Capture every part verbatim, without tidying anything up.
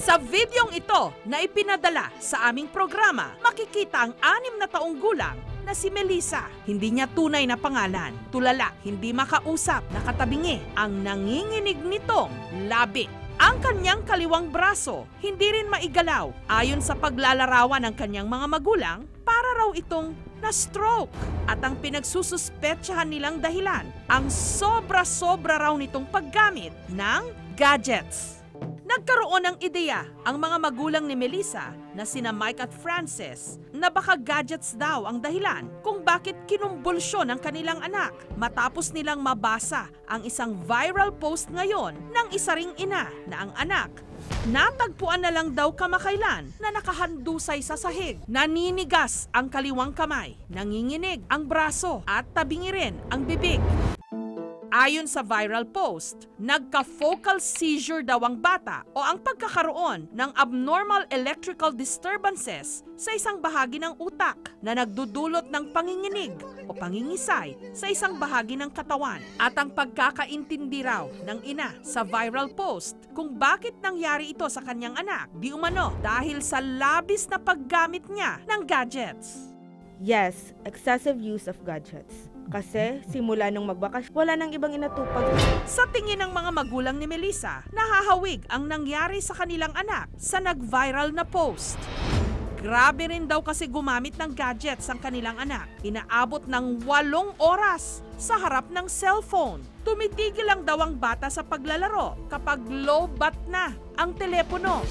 Sa videong ito na ipinadala sa aming programa, makikita ang anim na taong gulang na si Melissa. Hindi niya tunay na pangalan. Tulala, hindi makausap, nakatabingi ang nanginginig nitong labi. Ang kanyang kaliwang braso, hindi rin maigalaw. Ayon sa paglalarawan ng kanyang mga magulang, para raw itong na-stroke. At ang pinagsususpetsahan nilang dahilan, ang sobra-sobra raw nitong paggamit ng gadgets. Nagkaroon ng ideya ang mga magulang ni Melissa na sina Mike at Frances na baka gadgets daw ang dahilan kung bakit kinumbulsyon ang kanilang anak matapos nilang mabasa ang isang viral post ngayon ng isa ring ina na ang anak natagpuan na lang daw kamakailan na nakahandusay sa sahig. Naninigas ang kaliwang kamay, nanginginig ang braso at tabingi rin ang bibig. Ayon sa viral post, nagka-focal seizure daw ang bata o ang pagkakaroon ng abnormal electrical disturbances sa isang bahagi ng utak na nagdudulot ng panginginig o pangingisay sa isang bahagi ng katawan. At ang pagkakaintindi raw ng ina sa viral post kung bakit nangyari ito sa kanyang anak, di umano dahil sa labis na paggamit niya ng gadgets. Yes, excessive use of gadgets. Kasi simula nung magbakas, wala nang ibang inatupag. Sa tingin ng mga magulang ni Melissa, nahahawig ang nangyari sa kanilang anak sa nag-viral na post. Grabe rin daw kasi gumamit ng gadgets ang kanilang anak. Inaabot ng walong oras sa harap ng cellphone. Tumitigil lang daw ang bata sa paglalaro kapag low bat na ang telepono.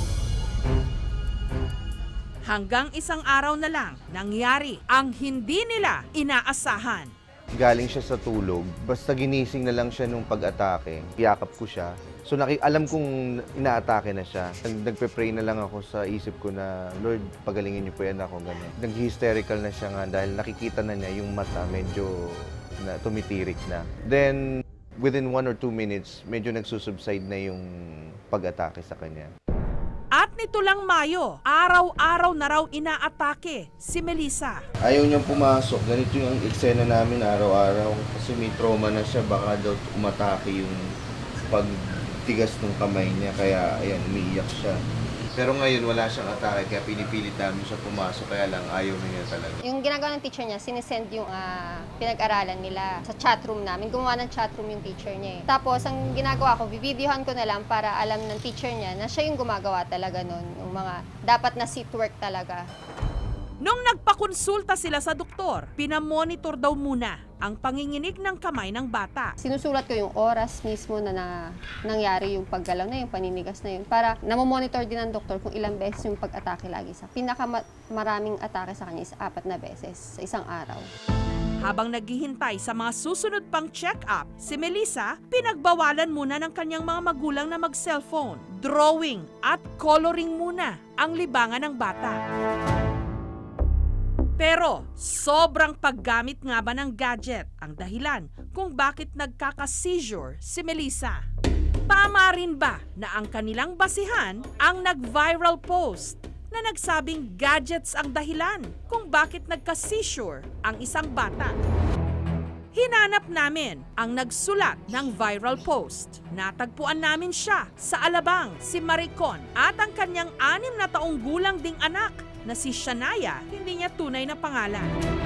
Hanggang isang araw na lang, nangyari ang hindi nila inaasahan. Galing siya sa tulog, basta ginising na lang siya nung pag-atake. Yakap ko siya. So naki alam kong inaatake na siya. Nagpe-pray na lang ako sa isip ko na, Lord, pagalingin niyo po yan ako. Ganun. Nag-hysterical na siya nga dahil nakikita na niya yung mata medyo na, tumitirik na. Then, within one or two minutes, medyo nagsusubside na yung pag-atake sa kanya. At nito lang Mayo, araw-araw na raw inaatake si Melissa. Ayaw niyang pumasok. Ganito yung eksena namin araw-araw. Kasi may trauma na siya. Baka daw umatake yung pagtigas ng kamay niya. Kaya ayan, umiiyak siya. Pero ngayon wala siyang atake. Kaya pinipilit namin siya pumasok. Kaya lang ayaw na niya talaga. Yung ginagawa ng teacher niya, sinisend yung uh, pinag-aralan nila sa chatroom namin. Gumawa ng chatroom yung teacher niya eh. Tapos ang ginagawa ko, bibidyohan ko na lang para alam ng teacher niya na siya yung gumagawa talaga nun. Yung mga dapat na seat work talaga. Nung nagpakonsulta sila sa doktor, pinamonitor daw muna ang panginginig ng kamay ng bata. Sinusulat ko yung oras mismo na, na nangyari yung paggalaw na yung paninigas na yun para namomonitor din ng doktor kung ilang beses yung pag-atake lagi sa. Pinakamaraming atake sa kanya is apat na beses sa isang araw. Habang naghihintay sa mga susunod pang check-up, si Melissa pinagbawalan muna ng kanyang mga magulang na mag-cellphone. Drawing at coloring muna ang libangan ng bata. Pero sobrang paggamit nga ba ng gadget ang dahilan kung bakit nagkaka-seizure si Melissa? Tama rin ba na ang kanilang basihan ang nag-viral post na nagsabing gadgets ang dahilan kung bakit nagka-seizure ang isang bata? Hinanap namin ang nagsulat ng viral post. Natagpuan namin siya sa Alabang, si Maricon, at ang kanyang anim na taong gulang ding anak na si Shania, hindi niya tunay na pangalan.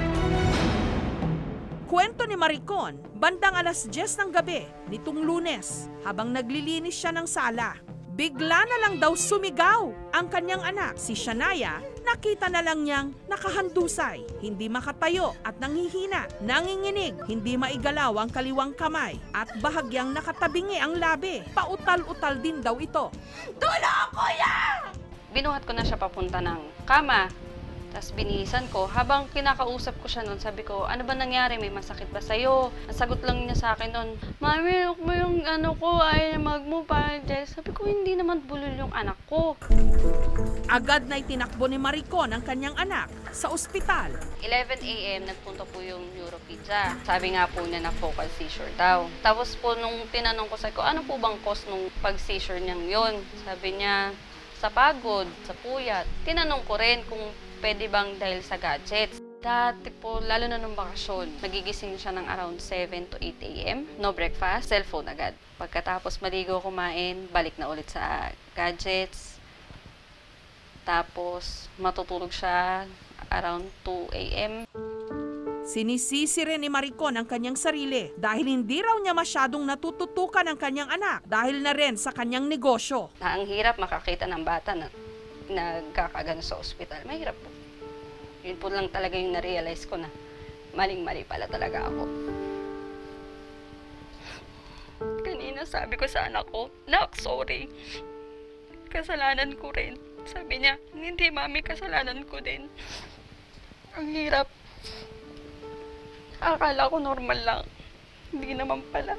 Kwento ni Maricon, bandang alas diyes ng gabi nitong Lunes, habang naglilinis siya ng sala. Bigla na lang daw sumigaw ang kanyang anak. Si Shania, nakita na lang niyang nakahandusay, hindi makatayo at nanghihina, nanginginig, hindi maigalaw ang kaliwang kamay at bahagyang nakatabingi ang labi. Pautal-utal din daw ito. Tulong, kuya! Binuhat ko na siya papunta ng kama. Tapos binihisan ko. Habang kinakausap ko siya noon, sabi ko, ano ba nangyari? May masakit ba sa'yo? Ang sagot lang niya sa akin noon, Mami, look mo yung ano ko, ay mag-move pa. Sabi ko, hindi naman bulol yung anak ko. Agad na itinakbo ni Maricon ang kanyang anak sa ospital. eleven A M nagpunta po yung neuropizza. Sabi nga po niya na focal seizure daw. Tapos po nung tinanong ko sa ko, ano po bang cause nung pag-seizure niyang yun? Sabi niya, sa pagod, sa puyat. Tinanong ko rin kung pwede bang dahil sa gadgets. Dati po, lalo na nung bakasyon, nagigising siya ng around seven to eight a m No breakfast, cellphone agad. Pagkatapos maligo, kumain, balik na ulit sa gadgets. Tapos matutulog siya around two a m Sinisisi rin ni Maricon ang kanyang sarili dahil hindi raw niya masyadong natututukan ang kanyang anak dahil na rin sa kanyang negosyo. Na ang hirap makakita ng bata na nagkakagano sa ospital. Mahirap po. Yun po lang talaga yung na-realize ko na maling-mali pala talaga ako. Kanina sabi ko sa anak ko, "Nak, sorry. Kasalanan ko rin." Sabi niya, "Hindi, mami, kasalanan ko din." Ang hirap. Akala ko normal lang. Hindi naman pala.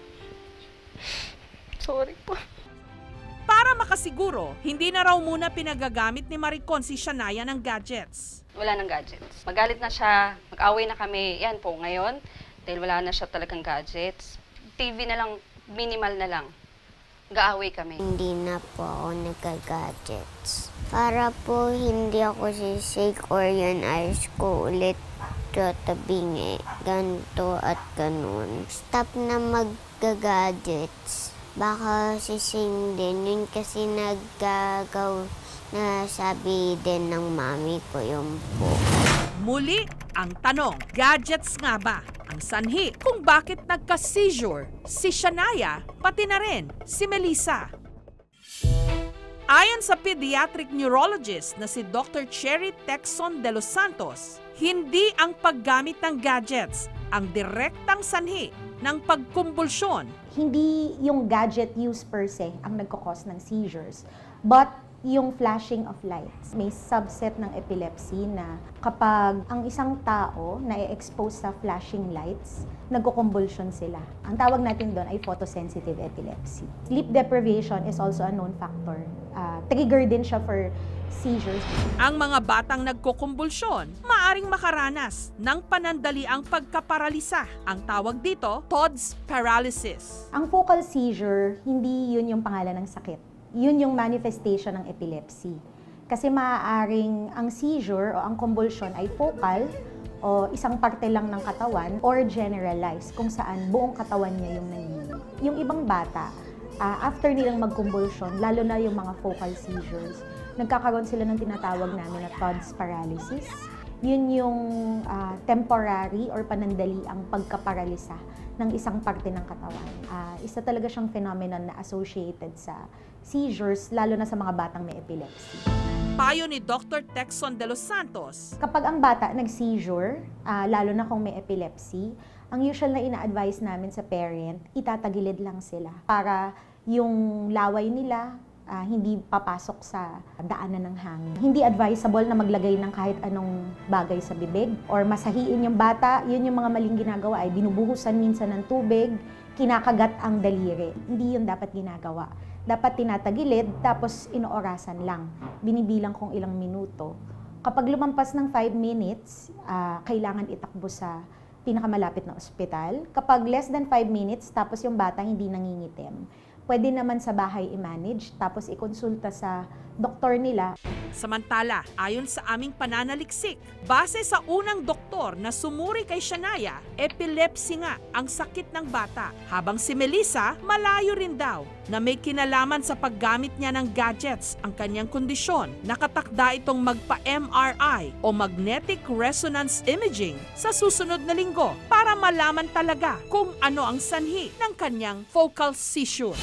Sorry po. Para makasiguro, hindi na raw muna pinagagamit ni Maricon si Shania ng gadgets. Wala ng gadgets. Magalit na siya, mag-away na kami. Yan po ngayon, dahil wala na siya talagang gadgets. T V na lang, minimal na lang. Mag-aaway kami. Hindi na po ako nagka-gadgets. Para po hindi ako sisig or yan ayos ko ulit tatabingi, ganito at ganun. Stop na mag-gadgets. Baka sising din. Yun kasi naggagaw na sabi din ng mami ko yung po. Muli, ang tanong, gadgets nga ba ang sanhi kung bakit nagka-seizure si Shania, pati na rin si Melissa? Ayon sa pediatric neurologist na si Doctor Cherry Texon de los Santos, hindi ang paggamit ng gadgets ang direktang sanhi ng pagkumbulsyon. Hindi yung gadget use per se ang nagkakos ng seizures, but yung flashing of lights. May subset ng epilepsy na kapag ang isang tao na i-expose sa flashing lights, nagkukumbulsyon sila. Ang tawag natin doon ay photosensitive epilepsy. Sleep deprivation is also a known factor. Uh, trigger din siya for seizures. Ang mga batang nagkukumbulsyon, maaring makaranas ng panandaliang pagkaparalisa. Ang tawag dito, Todd's paralysis. Ang focal seizure, hindi yun yung pangalan ng sakit. Yun yung manifestation ng epilepsy. Kasi maaaring ang seizure o ang convulsion ay focal o isang parte lang ng katawan or generalized kung saan buong katawan niya yung nanginginig. Yung ibang bata, uh, after nilang mag-convulsion, lalo na yung mga focal seizures, nagkakaroon sila ng tinatawag namin na Todd's paralysis. Yun yung uh, temporary or panandali ang pagkaparalisa ng isang parte ng katawan. Uh, isa talaga siyang phenomenon na associated sa seizures, lalo na sa mga batang may epilepsy. Payo ni Doctor Texon de los Santos. Kapag ang bata nag-seizure, uh, lalo na kung may epilepsy, ang usual na ina-advise namin sa parent, itatagilid lang sila para yung laway nila uh, hindi papasok sa daanan ng hangin. Hindi advisable na maglagay ng kahit anong bagay sa bibig or masahiin yung bata. Yun yung mga maling ginagawa ay binubuhusan minsan ng tubig, kinakagat ang daliri. Hindi yun dapat ginagawa. Dapat tinatagilid, tapos inoorasan lang. Binibilang kung ilang minuto. Kapag lumampas ng five minutes, uh, kailangan itakbo sa pinakamalapit na ospital. Kapag less than five minutes, tapos yung bata hindi nangingitim, pwede naman sa bahay i-manage, tapos ikonsulta sa doktor nila. Samantala, ayon sa aming pananaliksik, base sa unang doktor na sumuri kay Shania, epilepsy nga ang sakit ng bata. Habang si Melissa, malayo rin daw na may kinalaman sa paggamit niya ng gadgets ang kanyang kondisyon. Nakatakda itong magpa-M R I o magnetic resonance imaging sa susunod na linggo para malaman talaga kung ano ang sanhi ng kanyang focal seizure.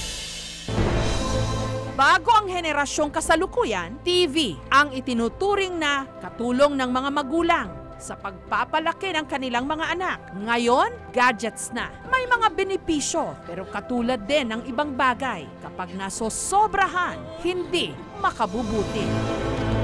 Bago ang henerasyong kasalukuyan, T V ang itinuturing na katulong ng mga magulang sa pagpapalaki ng kanilang mga anak. Ngayon, gadgets na. May mga benepisyo, pero katulad din ng ibang bagay. Kapag nasosobrahan, hindi makabubuti.